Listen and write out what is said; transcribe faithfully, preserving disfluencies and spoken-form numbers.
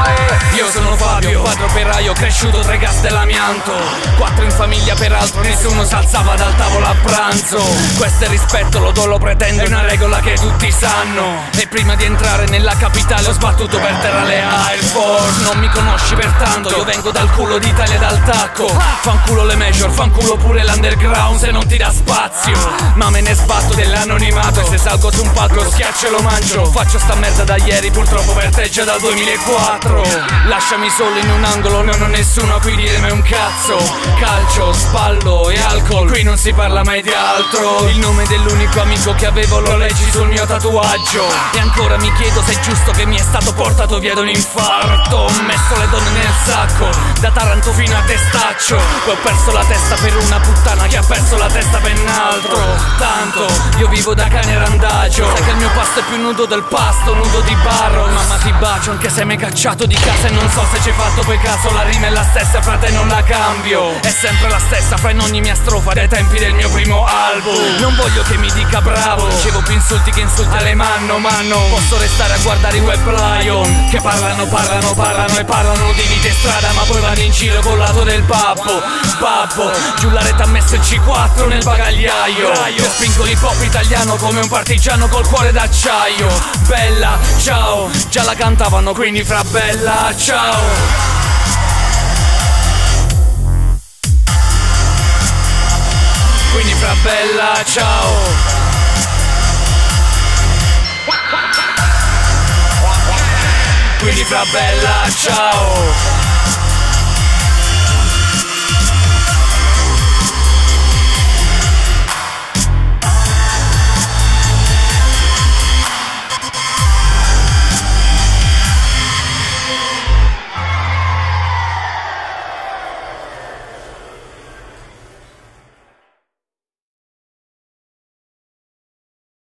Io sono Fabio, padre operaio, cresciuto tra i gas dell'amianto. Quattro in famiglia, peraltro nessuno s'alzava dal tavolo a pranzo. Questo è rispetto, lo do, lo pretendo, è una regola che tutti sanno. E prima di entrare nella capitale ho sbattuto per terra le Air Force. Non mi conosci pertanto, io vengo dal culo d'Italia, dal tacco. Fanculo le major, fanculo pure l'underground se non ti dà spazio. Ma me ne sbatto dell'anonimato e se salgo su un palco schiaccio e lo mangio. Faccio sta merda da ieri, purtroppo per te già dal duemilaquattro. Lasciami solo in un angolo, non ho nessuno a cui dirmi un cazzo. Calcio, spallo e alcol, qui non si parla mai di altro. Il nome dell'unico amico che avevo lo leggi sul mio tatuaggio. E ancora mi chiedo se è giusto che mi è stato portato via da un infarto. Ho messo le donne nel sacco, da Taranto fino a Testaccio. Poi ho perso la testa per una puttana che ha perso la testa per un altro. Tanto, io vivo da cane randagio. Sai che il mio pasto è più nudo del pasto, nudo di barro. Mamma ti bacio anche se mi hai cacciato di casa e non so se ci hai fatto poi caso. La rima è la stessa, frate, non la cambio. È sempre la stessa fra in ogni mia strofa dai tempi del mio primo album. Non voglio che mi dica bravo, ricevo più insulti che insulti alle manno, ma non posso restare a guardare i web lion che parlano, parlano, parlano e parlano di vita e strada, ma poi vanno in giro col lato del babbo. Babbo, giù la rete ha messo il C quattro nel bagagliaio. Io spingo l'hip hop italiano come un partigiano col cuore d'acciaio. Bella, ciao, già la cantavano, quindi fra bella, ciao. Quindi fra bella, ciao. Quindi fra bella, ciao.